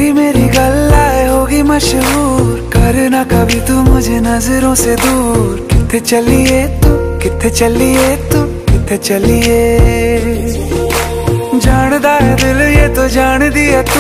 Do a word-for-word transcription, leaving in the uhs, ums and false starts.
तेरी मेरी गल्लाए होगी मशहूर, करना कभी तू मुझे नजरों से दूर। किथे चलिए तू, किथे चलिए तू, किथे चलिए। जानदा है दिल ये तो जान दिया तू।